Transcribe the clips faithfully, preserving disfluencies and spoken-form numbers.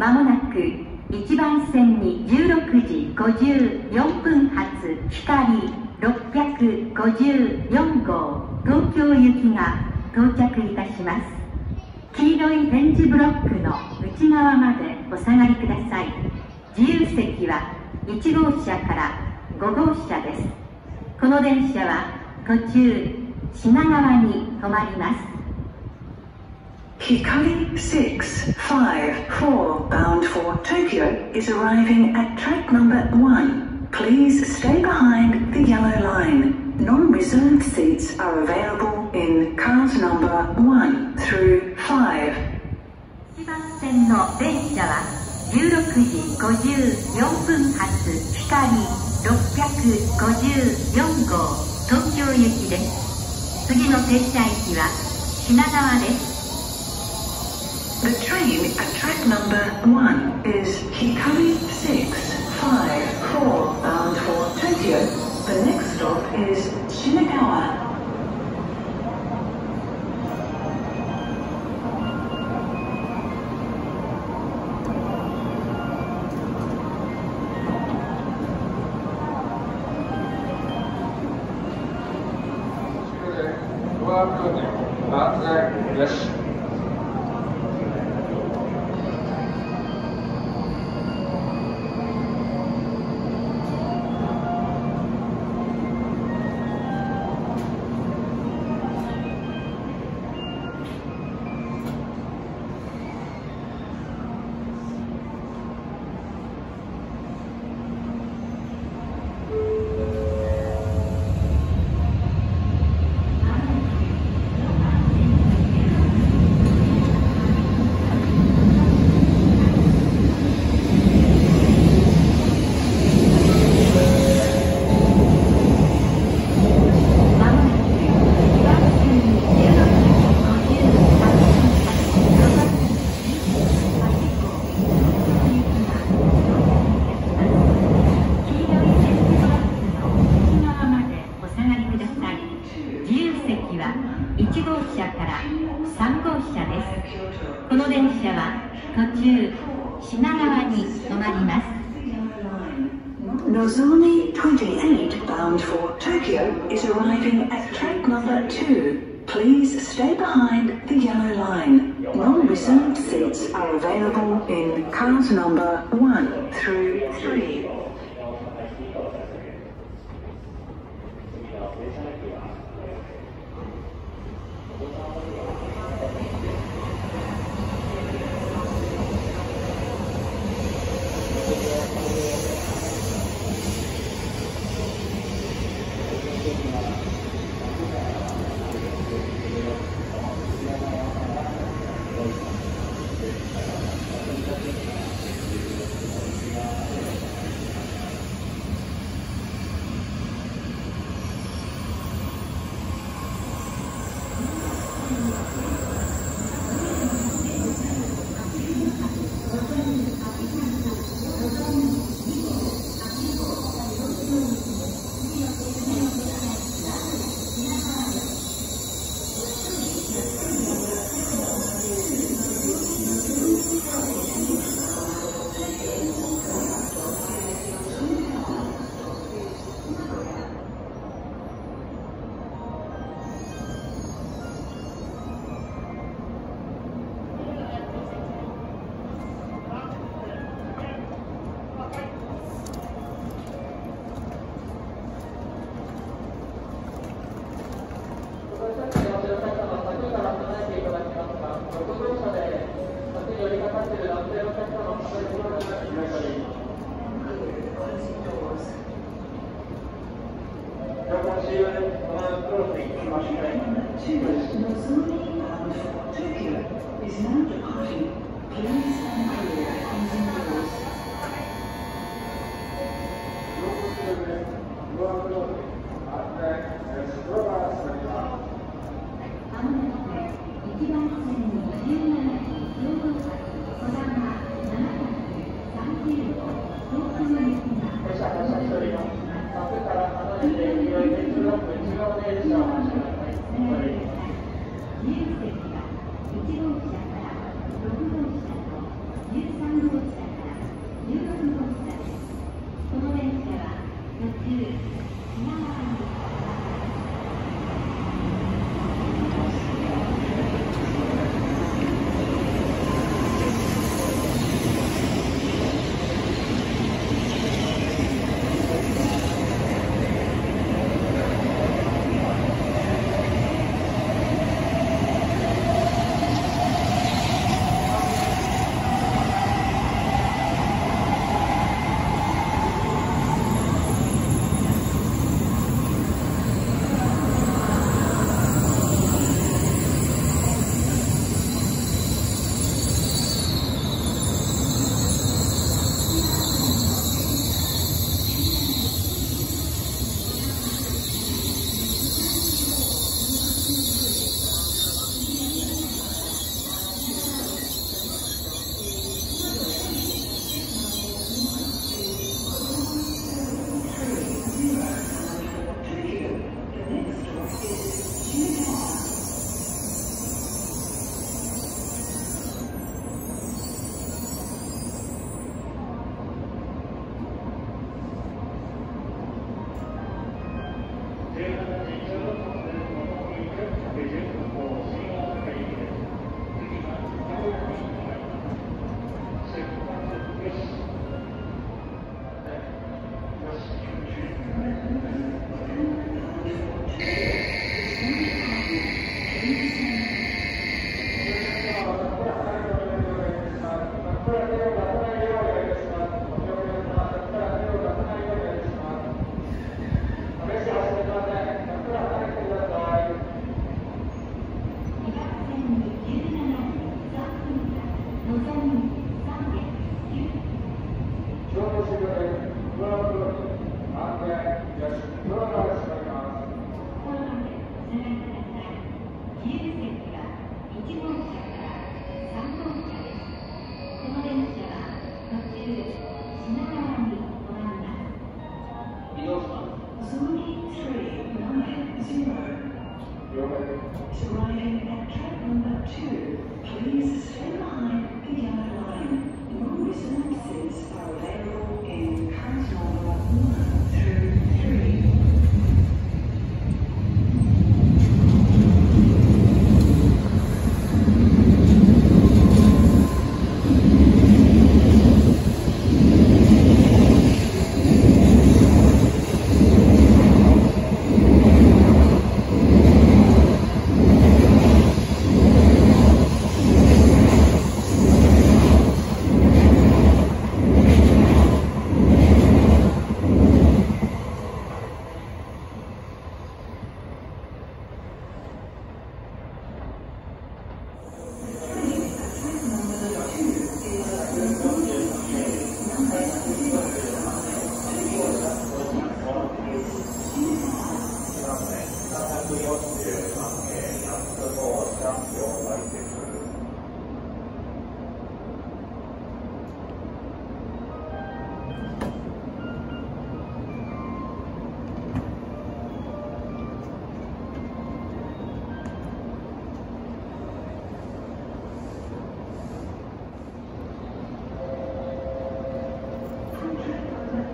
まもなくいちばん線にじゅうろくじごじゅうよんぷん発光ろっぴゃくごじゅうよん号東京行きが到着いたします。黄色い点字ブロックの内側までお下がりください。自由席はいち号車からご号車です。この電車は途中品川に止まります。 Hikari six five four bound for Tokyo is arriving at track number one. Please stay behind the yellow line. Non-reserved seats are available in cars number one through five. いちばん線の電車はじゅうろくじごじゅうよんぷん発光ろっぴゃくごじゅうよん号東京行きです。次の停車駅は品川です。 The train at track number one is Hikari six five four bound for Tokyo. The next stop is Shinagawa. 安全よし。 この電車は途中品川に止まります。 Nozomi twenty-eight bound for Tokyo is arriving at track number two. Please stay behind the yellow line. Non-reserved seats are available in cars number one through three. 車から離れて黄色い点字ブロック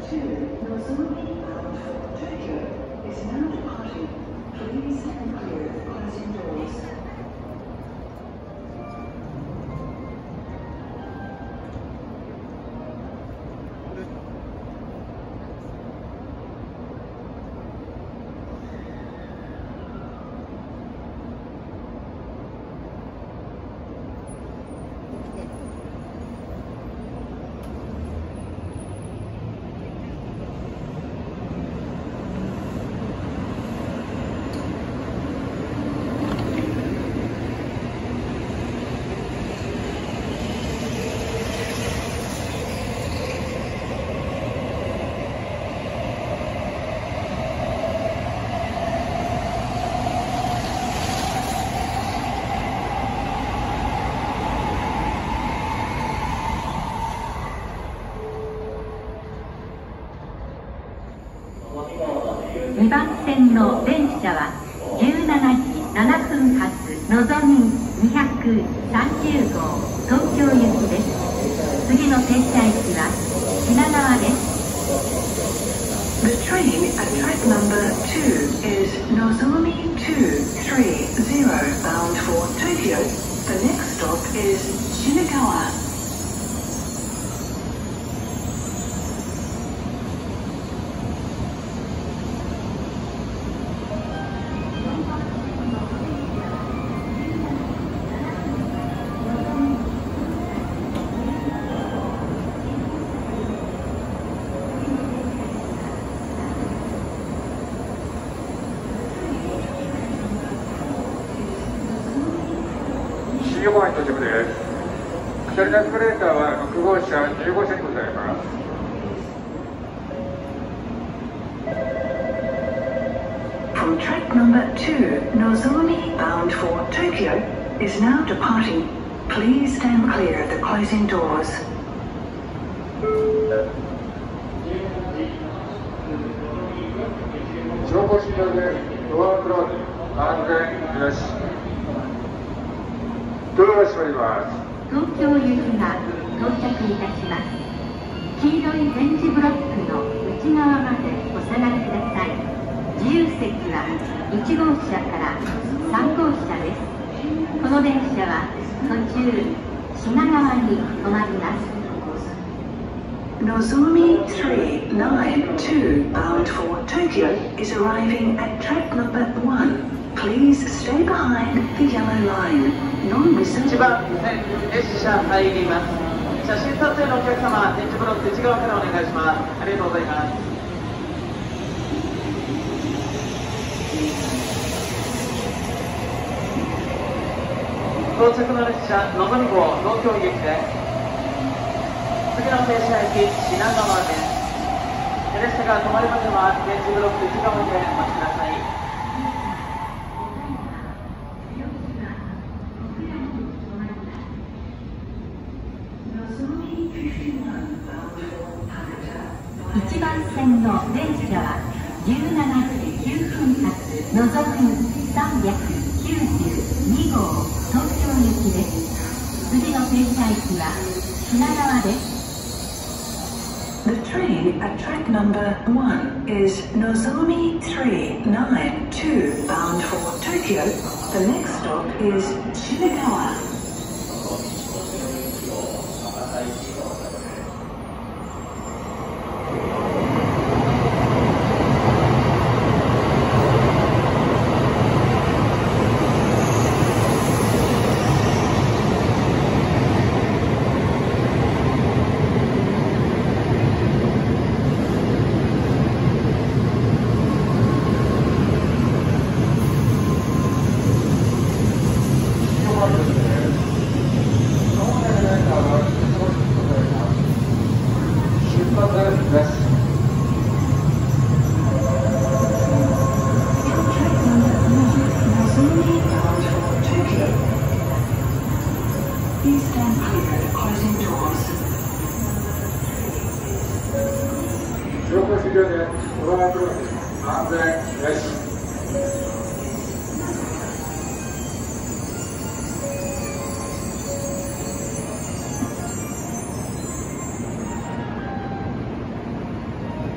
にばん線の電車はじゅうしちじななふん発のぞみにひゃくさんじゅうごう東京行きです。次の停車駅は品川です。 The train at track number two is Nozomi two three zero bound for Tokyo. The next stop is Shinagawa. 横浜に到着です。下りのエスカレーターはろくごうしゃじゅうごしゃにございます。 From track number two, Nozomi bound for Tokyo is now departing. Please stand clear of the closing doors. 乗降終了です。ドアクローズ、安全よし。ドアが閉まります。 東京行きが到着いたします。黄色い点字ブロックの内側までお下がりください。自由席はいちごうしゃからさんごうしゃです。この電車は途中品川に止まります。 Nozomi three nine two bound for Tokyo is arriving at track number one. Please stay behind the yellow line. Non-reserved. いちばん線列車入ります。写真撮影のお客様、点字ブロック内側からお願いします。ありがとうございます。到着の列車、のぞみ号東京行きです。次の停車駅、品川です。列車が止まるまでは点字ブロック内側でお待ちください。 いちばん線の電車はじゅうしちじきゅうふん発のぞみさんびゃくきゅうじゅうにごう東京行きです。次の停車駅は品川です。 The train at track number one is Nozomi three nine two bound for Tokyo. The next stop is Shinagawa. ド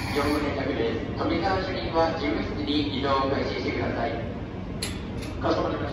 よんご連絡です。富澤主任は事務室に移動を開始してください。 かしこまりました。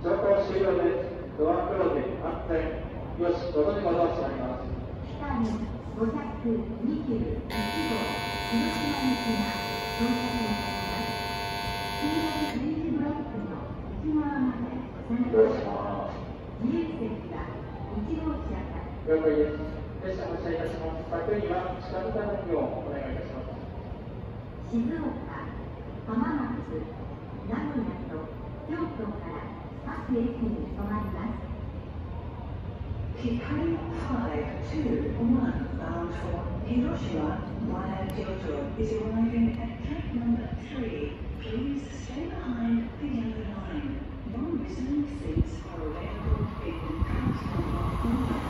乗降終了です。ドアクローズ安全。よし、ごぞに戻してあります。 下にごひゃくにじゅういちごう、広島行きが到着いたします。黄色いフリーズブロックの内側までお下がりください。自由席はいち号車から。 了解です。列車発車いたします。先には近づかないようお願いいたします。 静岡、浜松、名古屋と京都から各駅に停まります。 Hikari five two one bound for Hiroshima via Kyoto is arriving at track number three. Please stay behind the yellow line. Non-reserved seats are available in track number one.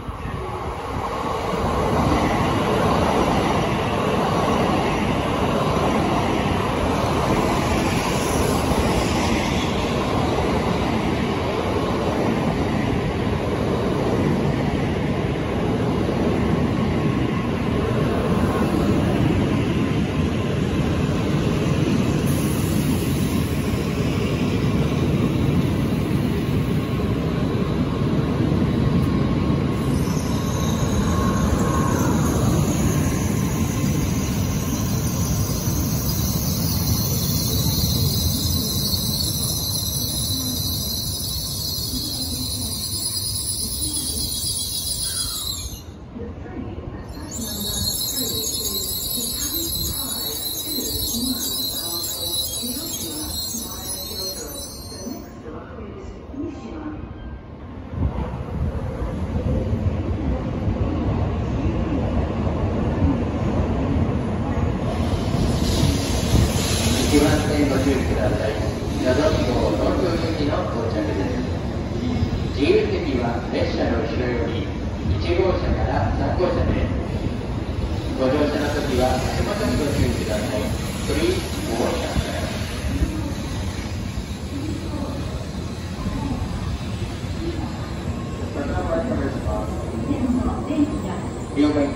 一番線ご注意ください。のぞみ号東京行きの到着です。自由席は列車の後ろよりいち号車からさん号車です。ご乗車の時は足元にご注意ください。Please watch out. 了解。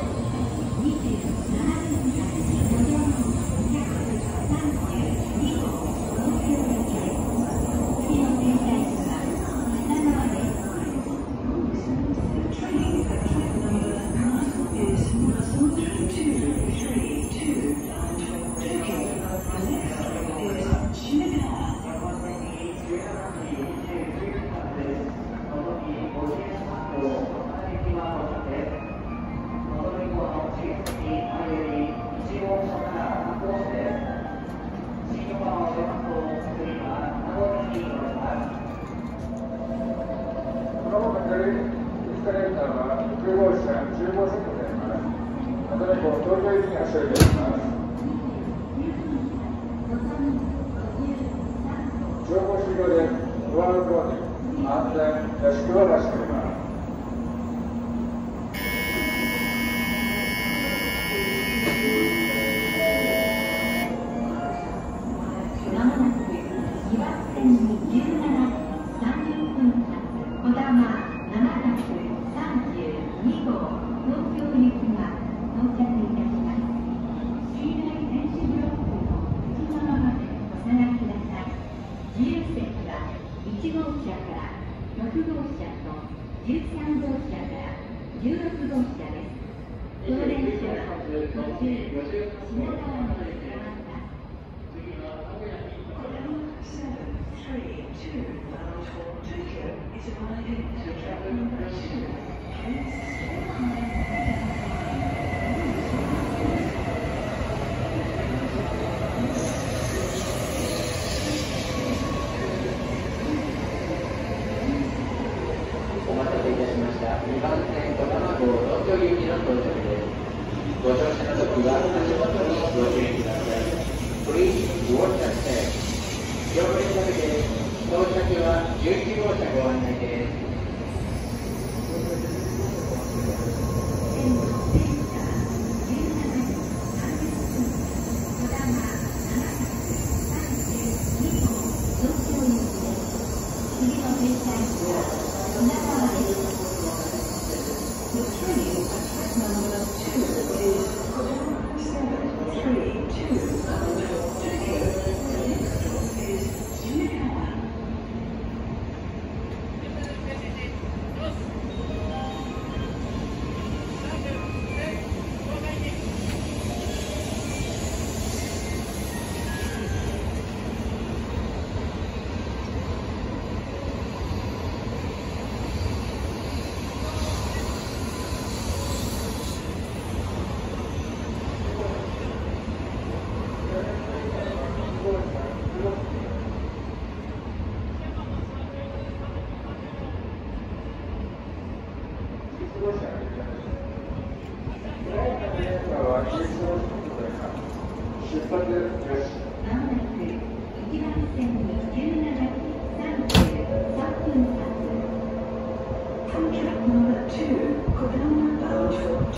Please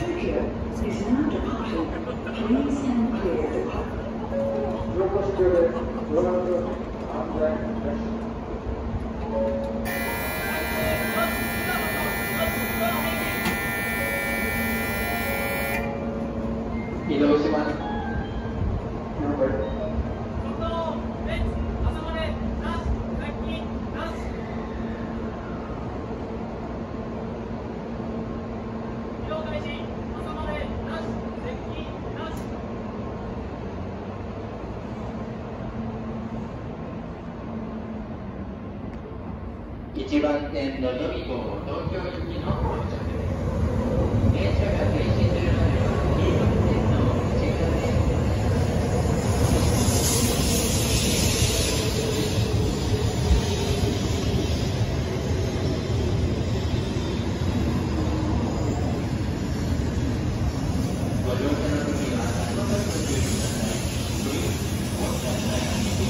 Tokyo is now departing. Please stand clear. 乗降中でご覧の安全です。 移動します。いちばん線のぞみ号東京行きの到着です。電車が停止するまではにばん線の内側です。ご乗車の時は足元にご注意ください。ご乗車ください。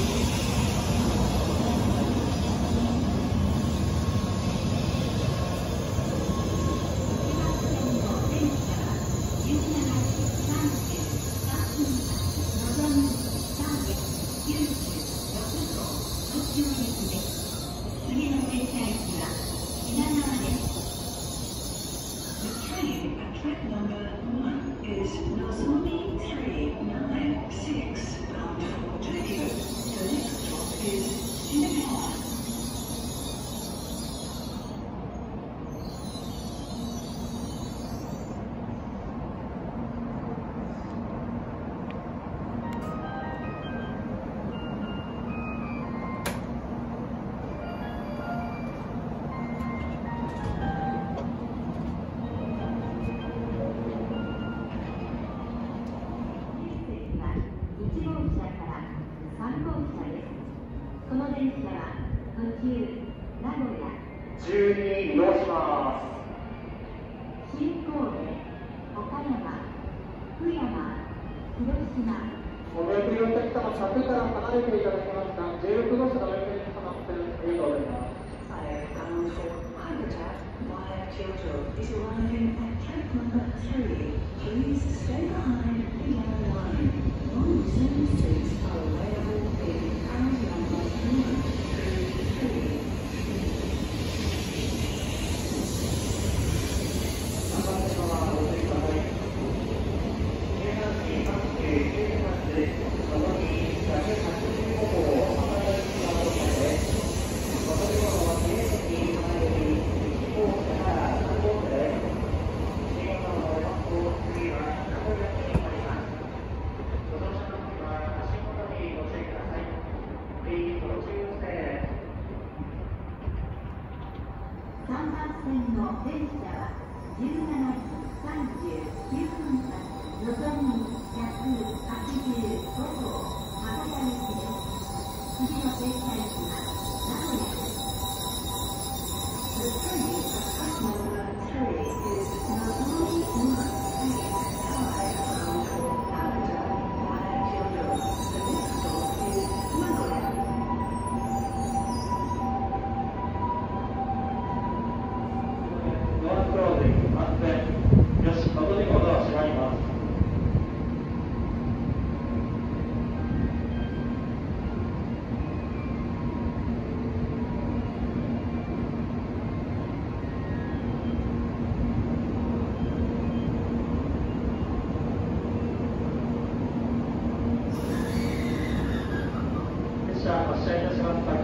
この電車は途中名古屋じゅうに移動します。 新神戸、岡山、福山、広島。 お見送りのお客様、柵から離れていただけますか。じゅうろく号車の運転に様ってありがとうございます。 Fire bound for Habitat via Kyoto is arriving at track number three. Please stay behind the yellow line. Non-reserved seats are available in carriage number one two three. さんばん線の電車はじゅうしちじさんじゅうきゅうふん発のぞみひゃくはちじゅうご号博多行きです。次の停車駅は名古屋です。 The train at track number three is Nozomi Uma Station, Kai bound for Haneda via Kyoto. The next stop is Nagoya. ドアクロージング安全。よし、のぞみ号ドア閉まります。発車いたします。